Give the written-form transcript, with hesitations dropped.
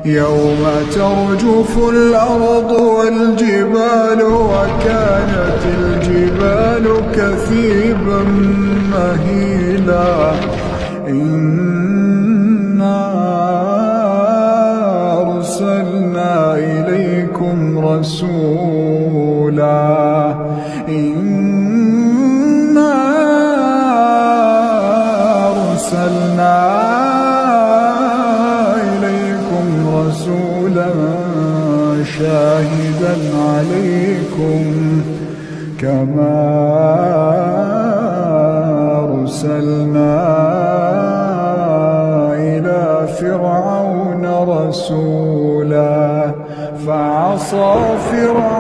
يوم ترجف الأرض والجبال وكانت الجبال كثيبا مهيلا. إنا أرسلنا إليكم رسولا إنا أرسلنا إليكم رسولا شاهدا عليكم كما أرسلنا إلى فرعون رسولا فعصى فرعون